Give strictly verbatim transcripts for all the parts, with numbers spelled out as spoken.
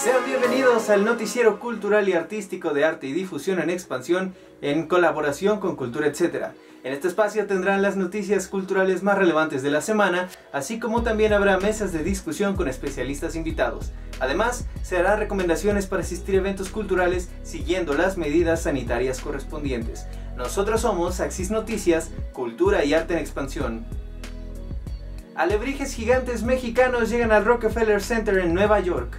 Sean bienvenidos al noticiero cultural y artístico de Arte y Difusión en Expansión en colaboración con Cultura Etcétera. En este espacio tendrán las noticias culturales más relevantes de la semana, así como también habrá mesas de discusión con especialistas invitados. Además, se harán recomendaciones para asistir a eventos culturales siguiendo las medidas sanitarias correspondientes. Nosotros somos Axis Noticias, Cultura y Arte en Expansión. Alebrijes gigantes mexicanos llegan al Rockefeller Center en Nueva York.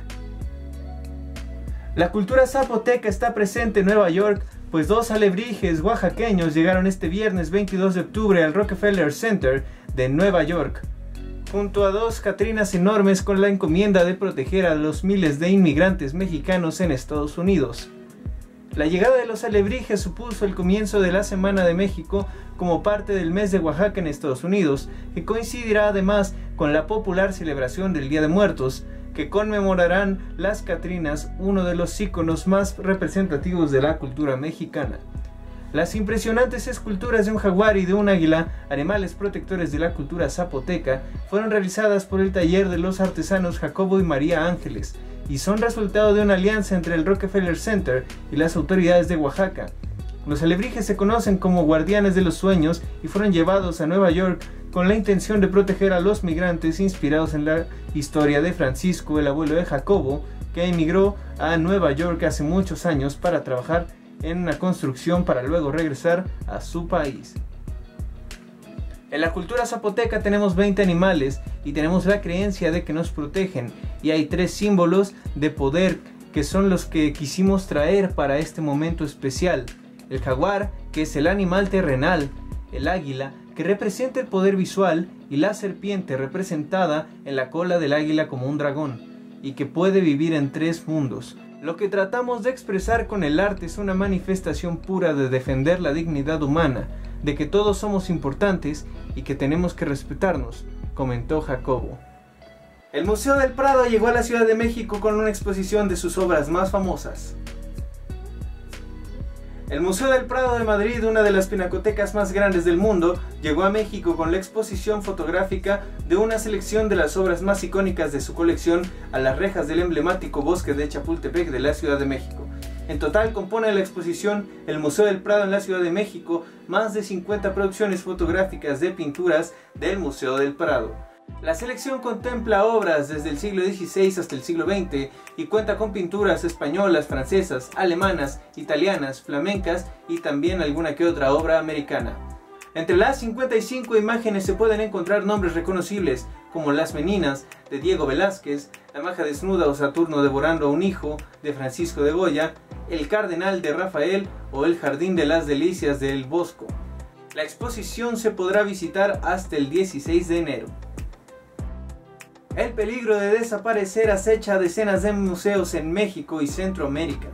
La cultura zapoteca está presente en Nueva York, pues dos alebrijes oaxaqueños llegaron este viernes veintidós de octubre al Rockefeller Center de Nueva York, junto a dos catrinas enormes con la encomienda de proteger a los miles de inmigrantes mexicanos en Estados Unidos. La llegada de los alebrijes supuso el comienzo de la Semana de México como parte del mes de Oaxaca en Estados Unidos, que coincidirá además con la popular celebración del Día de Muertos, que conmemorarán las catrinas, uno de los íconos más representativos de la cultura mexicana. Las impresionantes esculturas de un jaguar y de un águila, animales protectores de la cultura zapoteca, fueron realizadas por el taller de los artesanos Jacobo y María Ángeles, y son resultado de una alianza entre el Rockefeller Center y las autoridades de Oaxaca. Los alebrijes se conocen como guardianes de los sueños y fueron llevados a Nueva York con la intención de proteger a los migrantes inspirados en la historia de Francisco, el abuelo de Jacobo, que emigró a Nueva York hace muchos años para trabajar en una construcción para luego regresar a su país. En la cultura zapoteca tenemos veinte animales y tenemos la creencia de que nos protegen, y hay tres símbolos de poder que son los que quisimos traer para este momento especial. El jaguar, que es el animal terrenal; el águila, que representa el poder visual; y la serpiente, representada en la cola del águila como un dragón, y que puede vivir en tres mundos. Lo que tratamos de expresar con el arte es una manifestación pura de defender la dignidad humana, de que todos somos importantes y que tenemos que respetarnos, comentó Jacobo. El Museo del Prado llegó a la Ciudad de México con una exposición de sus obras más famosas. El Museo del Prado de Madrid, una de las pinacotecas más grandes del mundo, llegó a México con la exposición fotográfica de una selección de las obras más icónicas de su colección a las rejas del emblemático bosque de Chapultepec de la Ciudad de México. En total compone la exposición el Museo del Prado en la Ciudad de México más de cincuenta producciones fotográficas de pinturas del Museo del Prado. La selección contempla obras desde el siglo dieciséis hasta el siglo veinte y cuenta con pinturas españolas, francesas, alemanas, italianas, flamencas y también alguna que otra obra americana. Entre las cincuenta y cinco imágenes se pueden encontrar nombres reconocibles como Las Meninas de Diego Velázquez, La Maja Desnuda o Saturno devorando a un hijo de Francisco de Goya, El Cardenal de Rafael o El Jardín de las Delicias de El Bosco. La exposición se podrá visitar hasta el dieciséis de enero. El peligro de desaparecer acecha a decenas de museos en México y Centroamérica.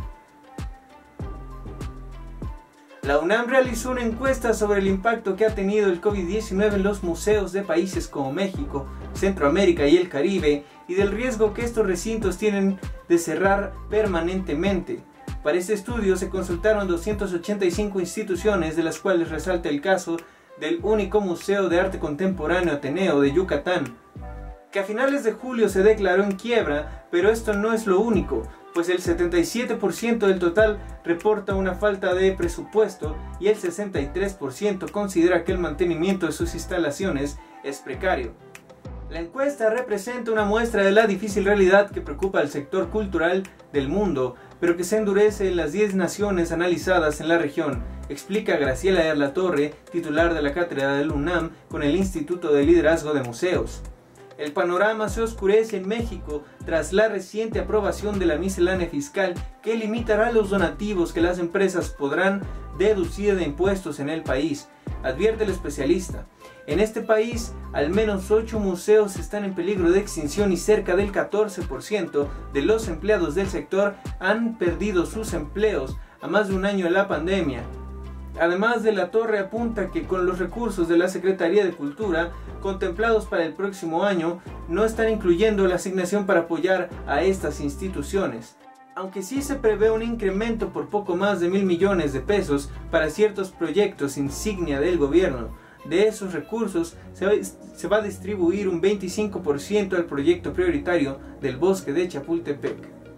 La UNAM realizó una encuesta sobre el impacto que ha tenido el COVID diecinueve en los museos de países como México, Centroamérica y el Caribe, y del riesgo que estos recintos tienen de cerrar permanentemente. Para este estudio se consultaron doscientas ochenta y cinco instituciones, de las cuales resalta el caso del único Museo de Arte Contemporáneo Ateneo de Yucatán, que a finales de julio se declaró en quiebra, pero esto no es lo único, pues el setenta y siete por ciento del total reporta una falta de presupuesto y el sesenta y tres por ciento considera que el mantenimiento de sus instalaciones es precario. La encuesta representa una muestra de la difícil realidad que preocupa al sector cultural del mundo, pero que se endurece en las diez naciones analizadas en la región, explica Graciela de la Torre, titular de la cátedra del UNAM con el Instituto de Liderazgo de Museos. El panorama se oscurece en México tras la reciente aprobación de la miscelánea fiscal que limitará los donativos que las empresas podrán deducir de impuestos en el país, advierte el especialista. En este país, al menos ocho museos están en peligro de extinción y cerca del catorce por ciento de los empleados del sector han perdido sus empleos a más de un año de la pandemia. Además, de la Torre apunta que con los recursos de la Secretaría de Cultura contemplados para el próximo año no están incluyendo la asignación para apoyar a estas instituciones. Aunque sí se prevé un incremento por poco más de mil millones de pesos para ciertos proyectos insignia del gobierno, de esos recursos se va, se va a distribuir un veinticinco por ciento al proyecto prioritario del bosque de Chapultepec.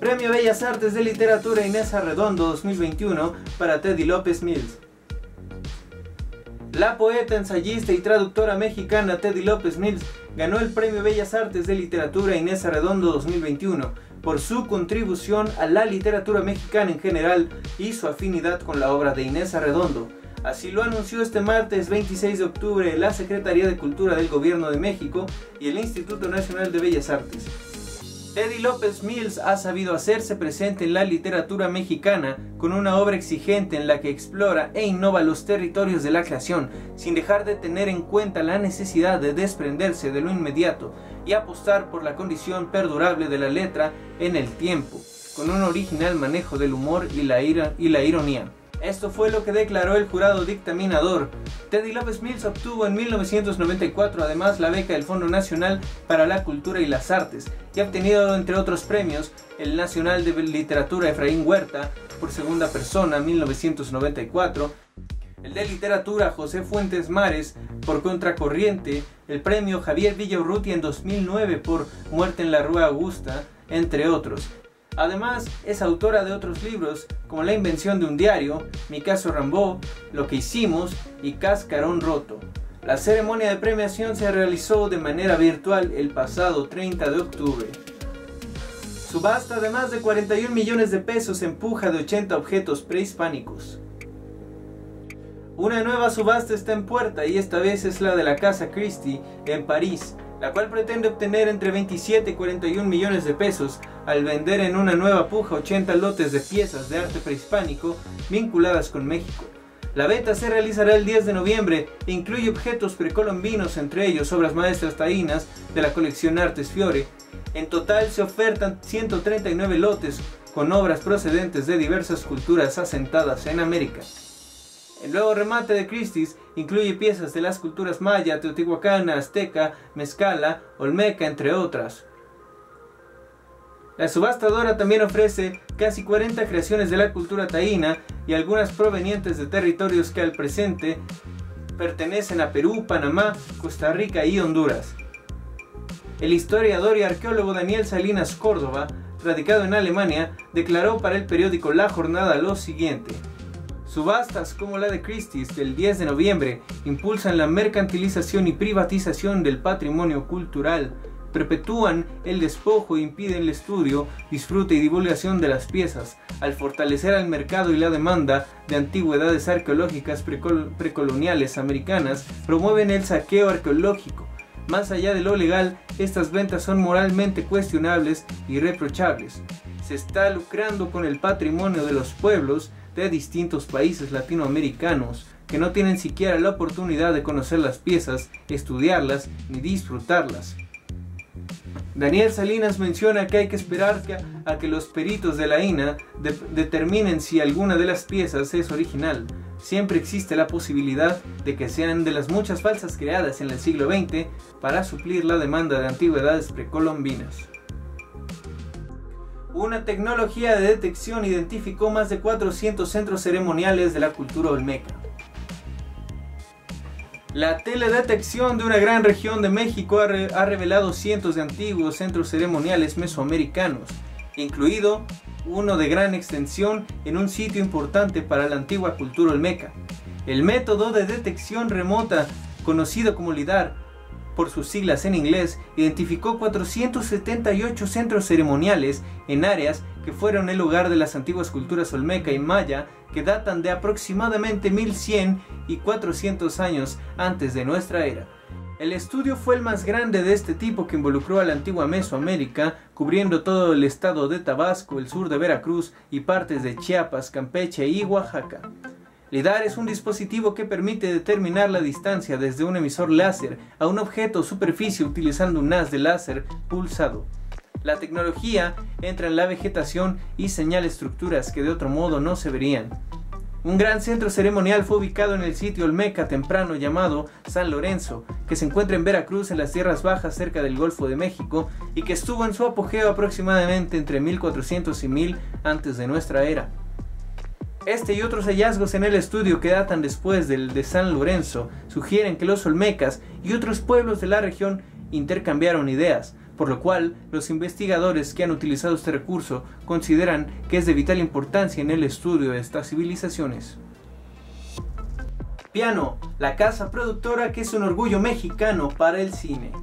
Premio Bellas Artes de Literatura Inés Arredondo dos mil veintiuno para Teddy López Mills. La poeta, ensayista y traductora mexicana Teddy López Mills ganó el Premio Bellas Artes de Literatura Inés Arredondo dos mil veintiuno por su contribución a la literatura mexicana en general y su afinidad con la obra de Inés Arredondo. Así lo anunció este martes veintiséis de octubre la Secretaría de Cultura del Gobierno de México y el Instituto Nacional de Bellas Artes. Teddy López Mills ha sabido hacerse presente en la literatura mexicana con una obra exigente en la que explora e innova los territorios de la creación, sin dejar de tener en cuenta la necesidad de desprenderse de lo inmediato y apostar por la condición perdurable de la letra en el tiempo, con un original manejo del humor y la, ira, y la ironía. Esto fue lo que declaró el jurado dictaminador. Teddy López Mills obtuvo en mil novecientos noventa y cuatro además la beca del Fondo Nacional para la Cultura y las Artes y ha obtenido, entre otros premios, el Nacional de Literatura Efraín Huerta por segunda persona mil novecientos noventa y cuatro, el de Literatura José Fuentes Mares por Contracorriente, el Premio Javier Villaurrutia en dos mil nueve por Muerte en la Rua Augusta, entre otros. Además, es autora de otros libros como La invención de un diario, Mi caso Rambó, Lo que hicimos y Cascarón roto. La ceremonia de premiación se realizó de manera virtual el pasado treinta de octubre. Subasta de más de cuarenta y un millones de pesos empuja de ochenta objetos prehispánicos. Una nueva subasta está en puerta y esta vez es la de la Casa Christie en París, la cual pretende obtener entre veintisiete y cuarenta y un millones de pesos al vender en una nueva puja ochenta lotes de piezas de arte prehispánico vinculadas con México. La venta se realizará el diez de noviembre e incluye objetos precolombinos, entre ellos obras maestras taínas de la colección Artes Fiore. En total se ofertan ciento treinta y nueve lotes con obras procedentes de diversas culturas asentadas en América. El nuevo remate de Christie's incluye piezas de las culturas maya, teotihuacana, azteca, mezcala, olmeca, entre otras. La subastadora también ofrece casi cuarenta creaciones de la cultura taína y algunas provenientes de territorios que al presente pertenecen a Perú, Panamá, Costa Rica y Honduras. El historiador y arqueólogo Daniel Salinas Córdoba, radicado en Alemania, declaró para el periódico La Jornada lo siguiente: subastas como la de Christie's del diez de noviembre impulsan la mercantilización y privatización del patrimonio cultural, perpetúan el despojo e impiden el estudio, disfrute y divulgación de las piezas, al fortalecer al mercado y la demanda de antigüedades arqueológicas precol- precoloniales americanas, promueven el saqueo arqueológico. Más allá de lo legal, estas ventas son moralmente cuestionables y reprochables. Se está lucrando con el patrimonio de los pueblos de distintos países latinoamericanos que no tienen siquiera la oportunidad de conocer las piezas, estudiarlas ni disfrutarlas. Daniel Salinas menciona que hay que esperar que, a que los peritos de la I N A de, determinen si alguna de las piezas es original. Siempre existe la posibilidad de que sean de las muchas falsas creadas en el siglo veinte para suplir la demanda de antigüedades precolombinas. Una tecnología de detección identificó más de cuatrocientos centros ceremoniales de la cultura olmeca. La teledetección de una gran región de México ha, re ha revelado cientos de antiguos centros ceremoniales mesoamericanos, incluido uno de gran extensión en un sitio importante para la antigua cultura olmeca. El método de detección remota, conocido como LIDAR, por sus siglas en inglés, identificó cuatrocientos setenta y ocho centros ceremoniales en áreas que fueron el hogar de las antiguas culturas olmeca y maya, que datan de aproximadamente mil cien y cuatrocientos años antes de nuestra era. El estudio fue el más grande de este tipo que involucró a la antigua Mesoamérica, cubriendo todo el estado de Tabasco, el sur de Veracruz y partes de Chiapas, Campeche y Oaxaca. LIDAR es un dispositivo que permite determinar la distancia desde un emisor láser a un objeto o superficie utilizando un haz de láser pulsado. La tecnología entra en la vegetación y señala estructuras que de otro modo no se verían. Un gran centro ceremonial fue ubicado en el sitio olmeca temprano llamado San Lorenzo, que se encuentra en Veracruz, en las tierras bajas cerca del Golfo de México, y que estuvo en su apogeo aproximadamente entre mil cuatrocientos y mil antes de nuestra era. Este y otros hallazgos en el estudio que datan después del de San Lorenzo sugieren que los olmecas y otros pueblos de la región intercambiaron ideas, por lo cual los investigadores que han utilizado este recurso consideran que es de vital importancia en el estudio de estas civilizaciones. Piano, la casa productora que es un orgullo mexicano para el cine.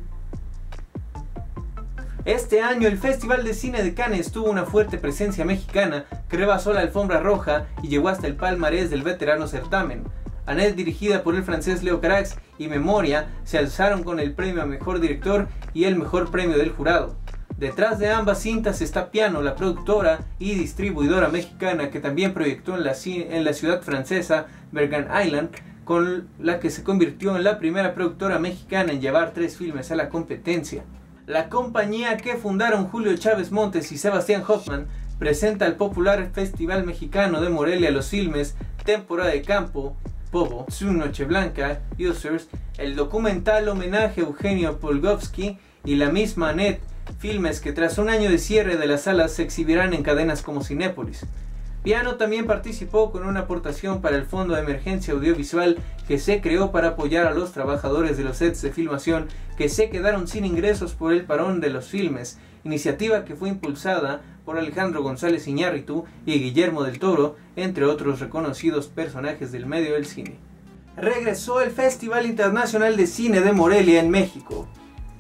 Este año el Festival de Cine de Cannes tuvo una fuerte presencia mexicana que rebasó la alfombra roja y llegó hasta el palmarés del veterano certamen. Annette, dirigida por el francés Leo Carax, y Memoria se alzaron con el premio a mejor director y el mejor premio del jurado. Detrás de ambas cintas está Piano, la productora y distribuidora mexicana que también proyectó en la, en la ciudad francesa Bergen Island, con la que se convirtió en la primera productora mexicana en llevar tres filmes a la competencia. La compañía que fundaron Julio Chávez Montes y Sebastián Hoffman presenta el popular Festival Mexicano de Morelia los filmes Temporada de Campo, Pobo, Su Noche Blanca, Users, el documental homenaje a Eugenio Polgovsky y la misma Annette, filmes que tras un año de cierre de las salas se exhibirán en cadenas como Cinépolis. Piano también participó con una aportación para el Fondo de Emergencia Audiovisual que se creó para apoyar a los trabajadores de los sets de filmación que se quedaron sin ingresos por el parón de los filmes, iniciativa que fue impulsada por Alejandro González Iñárritu y Guillermo del Toro, entre otros reconocidos personajes del medio del cine. Regresó el Festival Internacional de Cine de Morelia en México.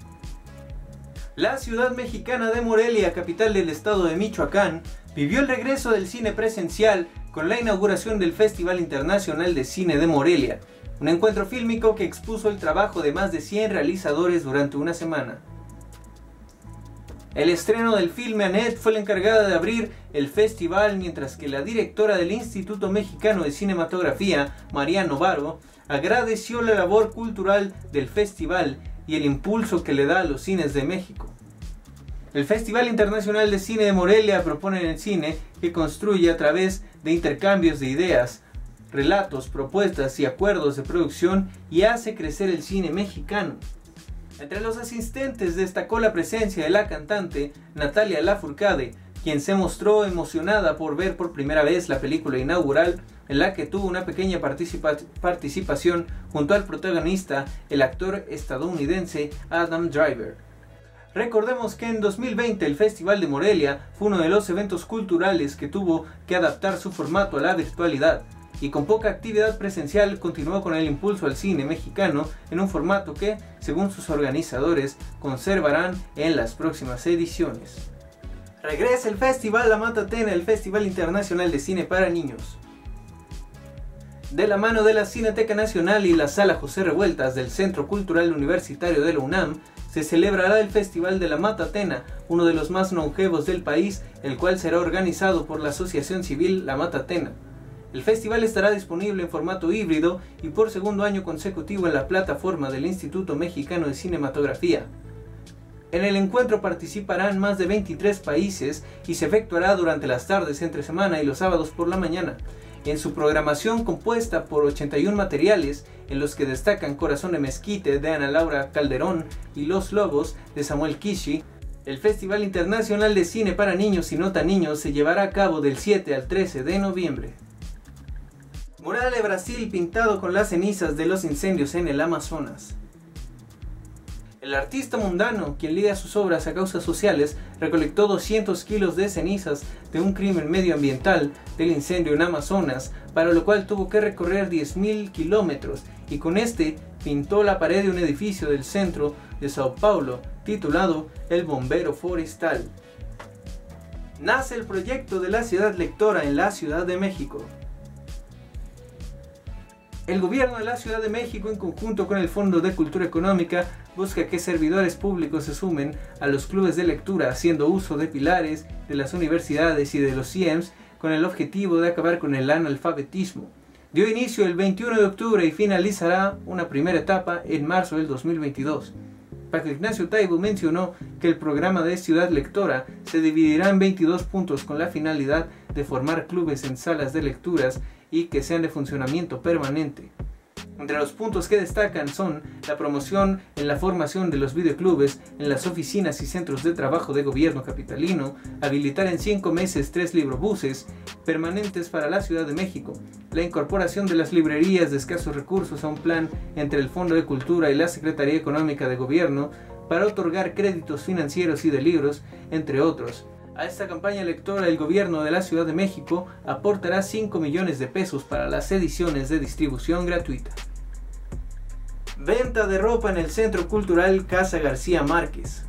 La ciudad mexicana de Morelia, capital del estado de Michoacán, vivió el regreso del cine presencial con la inauguración del Festival Internacional de Cine de Morelia, un encuentro fílmico que expuso el trabajo de más de cien realizadores durante una semana. El estreno del filme Annette fue la encargada de abrir el festival, mientras que la directora del Instituto Mexicano de Cinematografía, María Novaro, agradeció la labor cultural del festival y el impulso que le da a los cines de México. El Festival Internacional de Cine de Morelia propone en el cine que construye a través de intercambios de ideas, relatos, propuestas y acuerdos de producción y hace crecer el cine mexicano. Entre los asistentes destacó la presencia de la cantante Natalia Lafourcade, quien se mostró emocionada por ver por primera vez la película inaugural, en la que tuvo una pequeña participa participación junto al protagonista, el actor estadounidense Adam Driver. Recordemos que en dos mil veinte el Festival de Morelia fue uno de los eventos culturales que tuvo que adaptar su formato a la virtualidad, y con poca actividad presencial continuó con el impulso al cine mexicano en un formato que, según sus organizadores, conservarán en las próximas ediciones. Regresa el Festival La Matatena, el Festival Internacional de Cine para Niños. De la mano de la Cineteca Nacional y la Sala José Revueltas del Centro Cultural Universitario de la UNAM, se celebrará el Festival de la Matatena, uno de los más longevos del país, el cual será organizado por la Asociación Civil La Matatena. El festival estará disponible en formato híbrido y por segundo año consecutivo en la plataforma del Instituto Mexicano de Cinematografía. En el encuentro participarán más de veintitrés países y se efectuará durante las tardes entre semana y los sábados por la mañana. En su programación, compuesta por ochenta y un materiales, en los que destacan Corazón de Mezquite de Ana Laura Calderón y Los Lobos de Samuel Kishi, el Festival Internacional de Cine para Niños y No Tan Niños se llevará a cabo del siete al trece de noviembre. Mural de Brasil pintado con las cenizas de los incendios en el Amazonas. El artista mundano, quien liga sus obras a causas sociales, recolectó doscientos kilos de cenizas de un crimen medioambiental del incendio en Amazonas, para lo cual tuvo que recorrer diez mil kilómetros, y con este pintó la pared de un edificio del centro de Sao Paulo, titulado El Bombero Forestal. Nace el proyecto de la Ciudad Lectora en la Ciudad de México. El gobierno de la Ciudad de México, en conjunto con el Fondo de Cultura Económica, busca que servidores públicos se sumen a los clubes de lectura, haciendo uso de pilares de las universidades y de los C I E M S, con el objetivo de acabar con el analfabetismo. Dio inicio el veintiuno de octubre y finalizará una primera etapa en marzo del dos mil veintidós. Paco Ignacio Taibo mencionó que el programa de Ciudad Lectora se dividirá en veintidós puntos con la finalidad de formar clubes en salas de lecturas y que sean de funcionamiento permanente. Entre los puntos que destacan son la promoción en la formación de los videoclubes en las oficinas y centros de trabajo de gobierno capitalino, habilitar en cinco meses tres librobuses permanentes para la Ciudad de México, la incorporación de las librerías de escasos recursos a un plan entre el Fondo de Cultura y la Secretaría Económica de Gobierno para otorgar créditos financieros y de libros, entre otros. A esta campaña electoral el gobierno de la Ciudad de México aportará cinco millones de pesos para las ediciones de distribución gratuita. Venta de ropa en el Centro Cultural Casa García Márquez.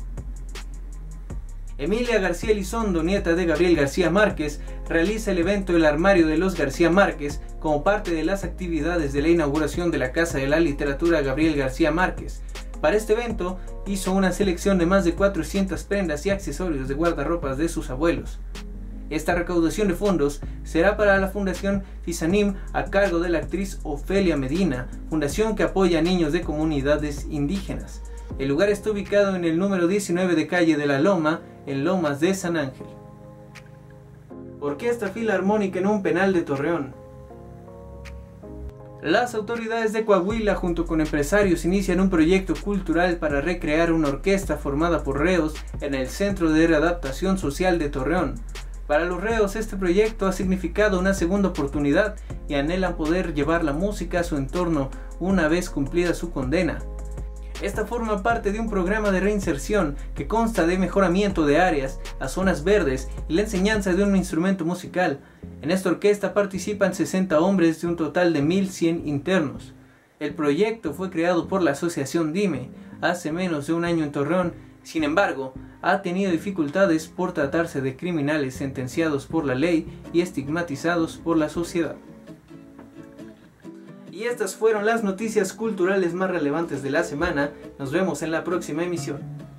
Emilia García Elizondo, nieta de Gabriel García Márquez, realiza el evento El Armario de los García Márquez como parte de las actividades de la inauguración de la Casa de la Literatura Gabriel García Márquez. Para este evento hizo una selección de más de cuatrocientas prendas y accesorios de guardarropas de sus abuelos. Esta recaudación de fondos será para la Fundación Fisanim a cargo de la actriz Ofelia Medina, fundación que apoya a niños de comunidades indígenas. El lugar está ubicado en el número diecinueve de calle de la Loma, en Lomas de San Ángel. Orquesta Filarmónica en un penal de Torreón. Las autoridades de Coahuila junto con empresarios inician un proyecto cultural para recrear una orquesta formada por reos en el Centro de Readaptación Social de Torreón. Para los reos este proyecto ha significado una segunda oportunidad y anhelan poder llevar la música a su entorno una vez cumplida su condena. Esta forma parte de un programa de reinserción que consta de mejoramiento de áreas a zonas verdes y la enseñanza de un instrumento musical. En esta orquesta participan sesenta hombres de un total de mil cien internos. El proyecto fue creado por la asociación Dime hace menos de un año en Torreón. Sin embargo, ha tenido dificultades por tratarse de criminales sentenciados por la ley y estigmatizados por la sociedad. Y estas fueron las noticias culturales más relevantes de la semana. Nos vemos en la próxima emisión.